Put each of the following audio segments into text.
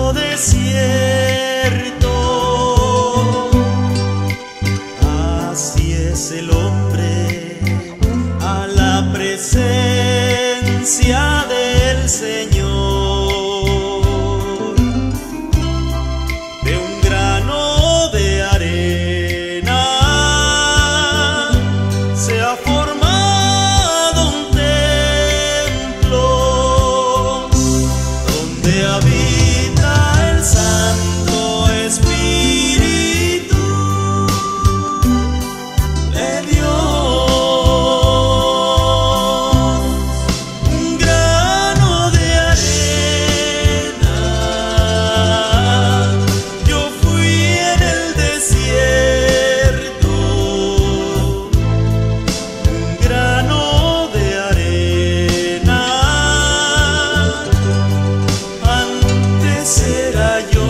desierto. Así es el hombre a la presencia del Señor. De un grano de arena se ha formado un templo donde habita el Santo Espíritu de Dios. Un grano de arena, yo fui en el desierto. Un grano de arena, antes era yo,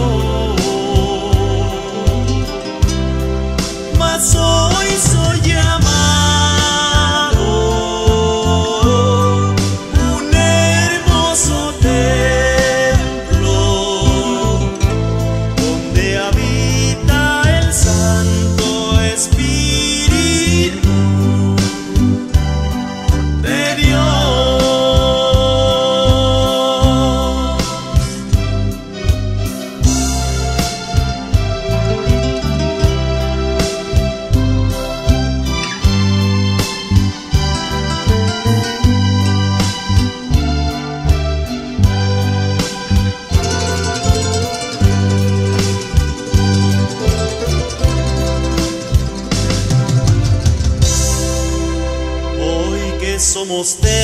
mas hoy soy llamado un hermoso templo donde habita el Santo Espíritu de Dios. Hoy que somos